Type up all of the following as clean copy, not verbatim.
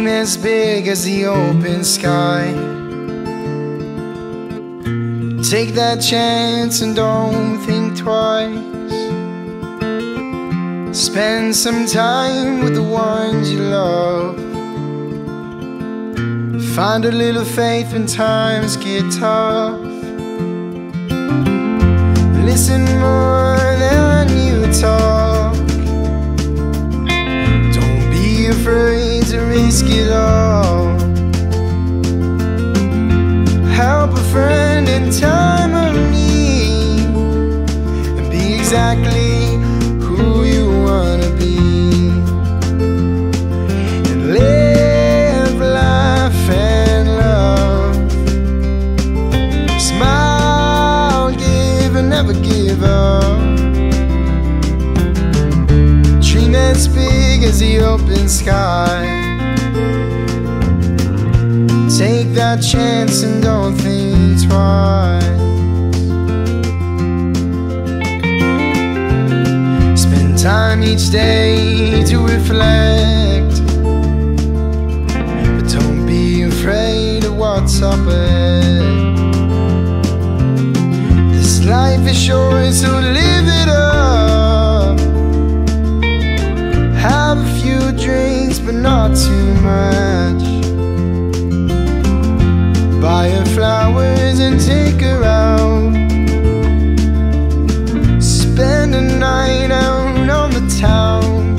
Dream as big as the open sky. Take that chance and don't think twice. Spend some time with the ones you love. Find a little faith when times get tough. Listen more than you talk. Don't be afraid to risk it all. Help a friend in time of need, and be exactly who you wanna be. And live, laugh, and love. Smile, give, and never give up. Dream as big as the open sky. Take that chance and don't think twice. Spend time each day to reflect, but don't be afraid of what's up ahead. This life is short, so live it up. Have a few drinks, but not too much. Buy her flowers and take her out. Spend a night out on the town.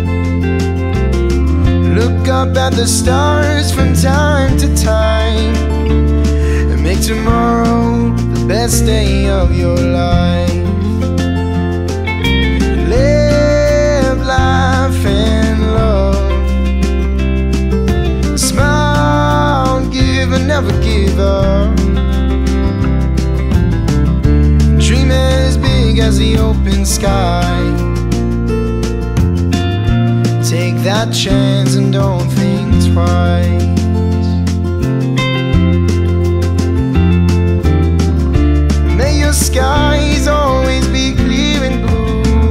Look up at the stars from time to time, and make tomorrow the best day of your life. Live, laugh, and love. Smile, give, and never give up. Dream as big as the open sky. Take that chance and don't think twice. May your skies always be clear and blue.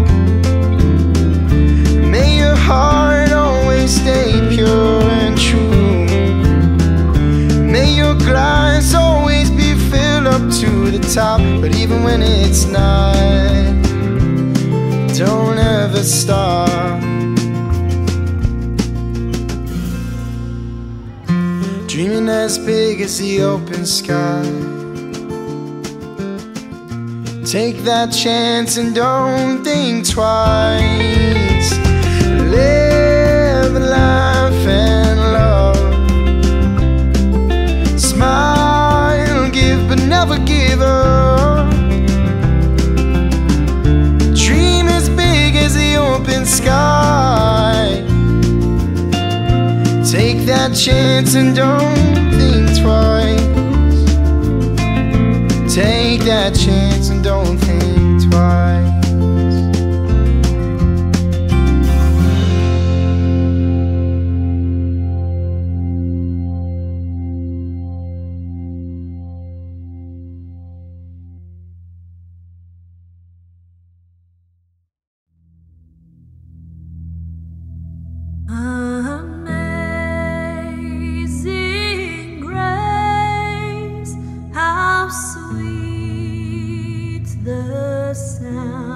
May your heart always stay pure and true. May your glass always be filled up to the top. But even when it's not, don't ever stop. Dreaming as big as the open sky. Take that chance and don't think twice. Live, laugh, and love. Smile, give, but never give up. Dream as big as the open sky. Take that chance and don't think twice. Take that chance and don't think twice. Amazing grace, how sweet the sound.